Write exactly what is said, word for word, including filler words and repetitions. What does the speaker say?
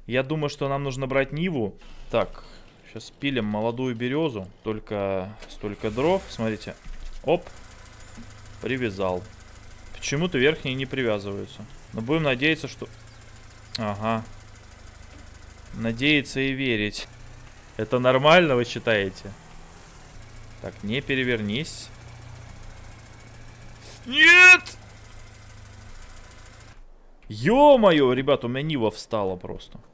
Я думаю, что нам нужно брать Ниву. Так, сейчас пилим молодую березу. Только столько дров. Смотрите. Оп. Привязал. Почему-то верхние не привязываются. Но будем надеяться, что... Ага. Надеяться и верить. Это нормально, вы считаете? Так, не перевернись. Нет! Ё-моё, ребят, у меня Нива встала просто.